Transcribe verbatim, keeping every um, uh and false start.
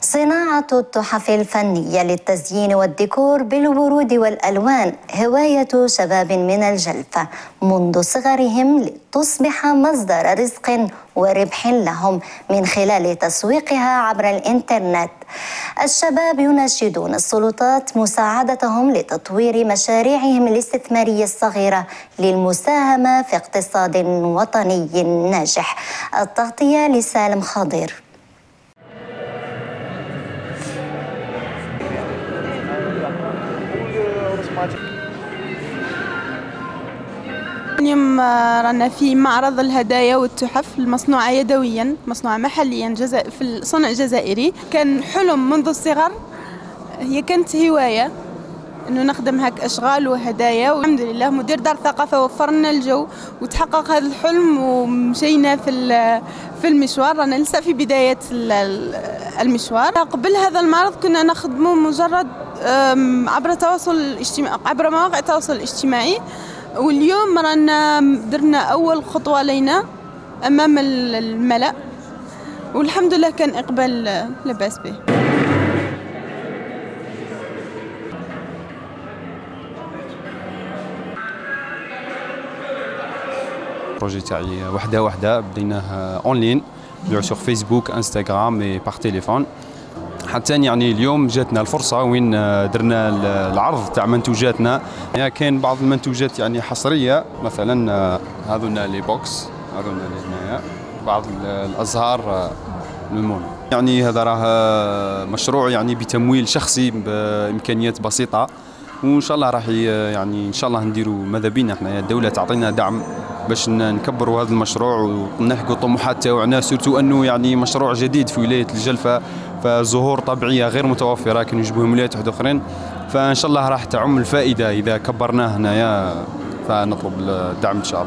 صناعة التحف الفنية للتزيين والديكور بالورود والألوان هواية شباب من الجلفة منذ صغرهم لتصبح مصدر رزق وربح لهم من خلال تسويقها عبر الإنترنت. الشباب يناشدون السلطات مساعدتهم لتطوير مشاريعهم الاستثمارية الصغيرة للمساهمة في اقتصاد وطني ناجح. التغطية لسالم خضير. اليوم رانا في معرض الهدايا والتحف المصنوعة يدويا، مصنوعة محليا جزائر في الصنع الجزائري. كان حلم منذ الصغر، هي كانت هواية انه نخدم هاك اشغال وهدايا، والحمد لله مدير دار الثقافة وفر لنا الجو وتحقق هذا الحلم ومشينا في في المشوار. رانا لسه في بداية المشوار. قبل هذا المعرض كنا نخدمه مجرد عبر التواصل الاجتماعي، عبر مواقع التواصل الاجتماعي، واليوم رانا درنا أول خطوة لينا أمام الملأ، والحمد لله كان إقبال لا بأس به. البروجي تاعي وحده وحده بديناه اونلاين، نبيعو سور فيسبوك انستغرام اي باغ تيليفون، حتى يعني اليوم جاتنا الفرصه وين درنا العرض تاع منتوجاتنا. يعني كاين بعض المنتوجات يعني حصريه، مثلا هذونا لي بوكس، هذونا اللي هنايا بعض الازهار المون. يعني هذا راه مشروع يعني بتمويل شخصي بامكانيات بسيطه، وان شاء الله راح يعني ان شاء الله نديروا ماذا بينا احنا الدوله تعطينا دعم باش نكبروا هذا المشروع ونحققوا الطموحات تاعنا، سورتو انه يعني مشروع جديد في ولايه الجلفه، فزهور طبيعيه غير متوفره كانوا يجيبوهم ولايات واحد اخرين، فان شاء الله راح تعم الفائده اذا كبرناه هنايا، فنطلب الدعم ان شاء الله.